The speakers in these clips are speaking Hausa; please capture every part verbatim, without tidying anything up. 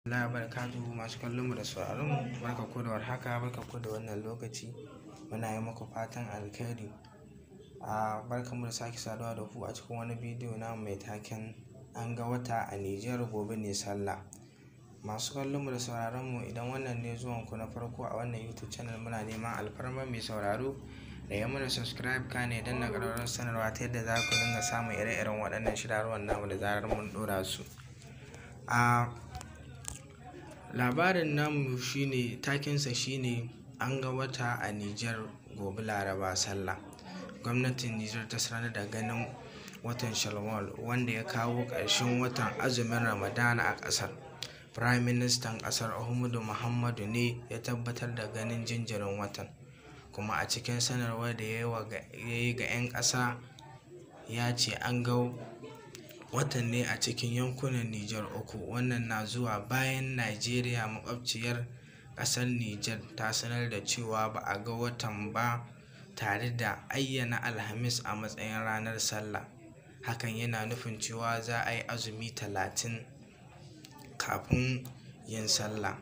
Allah barakatuhu masu kallon mu da sauraron mu, barka ku da warhaka, barka ku da wannan lokaci. Muna yi muku fatan alkhairi. A barkan mu da sake saduwa da ku a cikin wani bidiyo na mai taken an ga wata a Nijar gobe ne sallah. Masu kallon mu da sauraron mu, idan wannan ne zuwan ku na farko a wannan YouTube channel, muna neman alfarma mai sauraro da ya mana subscribe kane dan na ƙararrawar sanarwa ta yadda za ku dinga samun ire-iren waɗannan shirarwan namu da zarar mun ɗora su. A labarin namu shine takinsa shine an ga wata a Nijar gobe Laraba sallah. Gwamnatin Nijar ta sanar da ganin watan Shawwal wanda ya kawo ƙarshen watan azumin Ramadana a ƙasar. Prime Minister ƙasar Ahmadu Muhammadu ne ya tabbatar da ganin jinjirin watan, kuma a cikin sanarwar da ya yi ga 'yan ƙasa ya ce an ga watan ne a cikin yankunan Nijar uku. Wannan na zuwa bayan Najeriya, makwabciyar ƙasar Nijar, ta sanar da cewa ba a ga watan ba tare da ayyana Alhamis a matsayin ranar sallah. Hakan yana nufin cewa za a yi azumi talatin kafin yin sallah.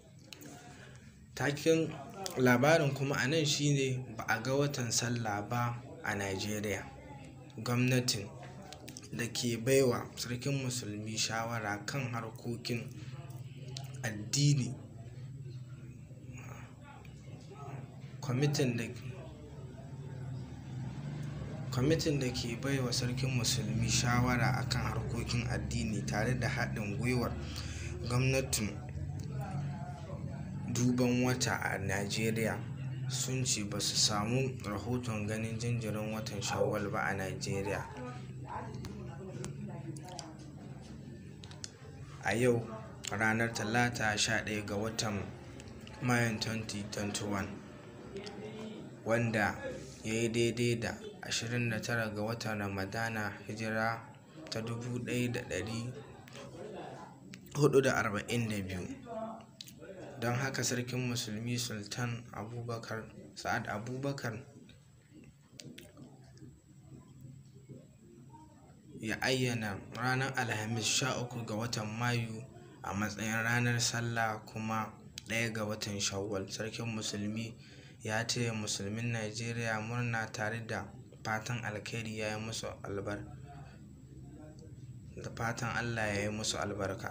Takin labarin kuma a nan shine ba a ga watan sallah ba a Najeriya. Gwamnatin da ke baiwa sarkin musulmi shawara kan harkokin addini, kwamitin da kwamitin da ke baiwa sarkin musulmi shawara akan harkokin addini tare da haɗin gwiwar gwamnatin duban wata a Najeriya sun ce ba su samu rahoton ganin jinjirin watan Shawwal ba a Najeriya. A yau ranar Talata sha ɗaya ga watan Mayun twenty twenty-one, wanda ya yi daidai da ashirin da tara ga watan Ramadana, hijira ta dubu ɗaya da ɗari huɗu da arba'in da biyu. Don haka sarkin musulmi Sultan Abubakar Sa'ad Abubakar ya ayyana ranar Alhamis sha uku ga watan Mayu a matsayin ranar sallah, kuma ɗaya ga watan Shawwal. Sarkin musulmi ya taya musulmin Najeriya murna tare da fatan alkhairi ya yi musu albar da fatan Allah ya yi musu albarka.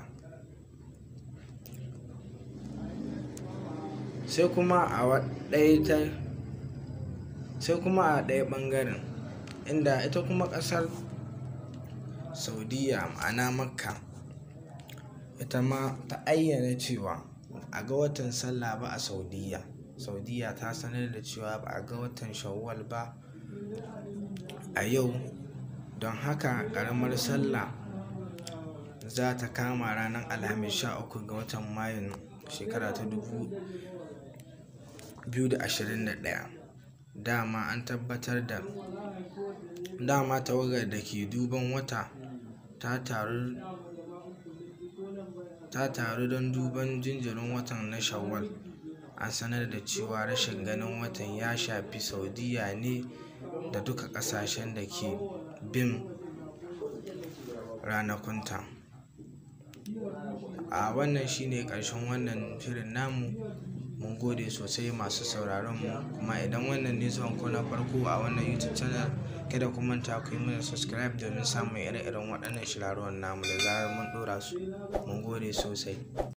Sai kuma a ɗaya ta sai kuma a ɗaya ɓangaren, inda ita kuma ƙasar Saudiya, ma'ana Makka, ita ma ta ayyana cewa a ga watan sallah ba a Saudiya. Saudiya ta sanar da cewa ba a ga watan Shawwal ba a yau. Don haka ƙaramar sallah za ta kama ranar Alhamis sha uku ga watan Mayun shekara ta dubu biyu da ashirin da ɗaya. Dama an tabbatar da dama tawagar da ke duban wata ta taru ta taru don duban jinjirin watan na Shawwal. An sanar da cewa rashin ganin watan ya shafi Saudiya ne da duka ƙasashen da ke bin ranakunta. A wannan shine ƙarshen wannan shirin namu. Mun gode sosai masu sauraron mu, kuma idan wannan ne zuwan ku na farko a wannan YouTube channel, kada ku manta ku yi mana subscribe domin samun ire-iren waɗannan shirarwan namu da zarar mun ɗora su. Mun gode sosai.